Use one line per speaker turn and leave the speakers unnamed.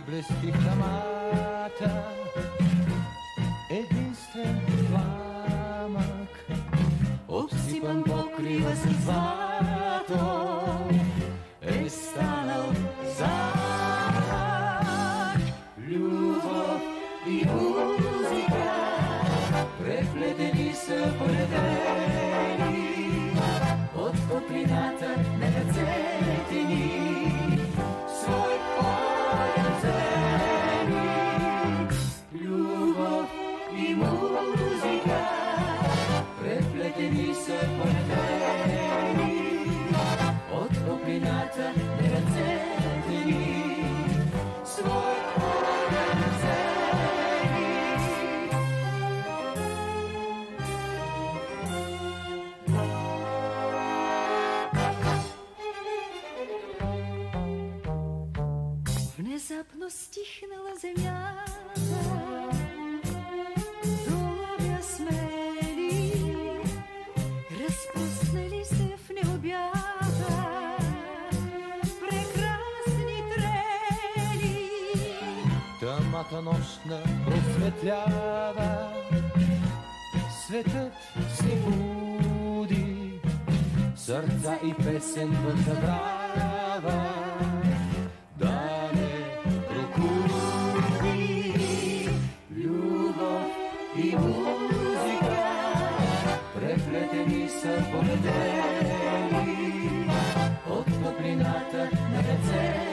блести в тамата, единствен пламък, обсипан покрива с злато, е станал замък. Любов и музика преплетени са полетели от топлината на ръцете ни. Свой полет вземи. Любов и музика преплетени са полетели от топлината на ръцете ни. Свой полет вземи.
Внезапно стихнала земята, доловя смели, разпуснали се в необята прекрасни трели.
Тъмата нощна просветлява, светът се буди, сърца и песен въздавава. Да не прокуди. Любов и музика преплетени са полетели от топлината на ръце.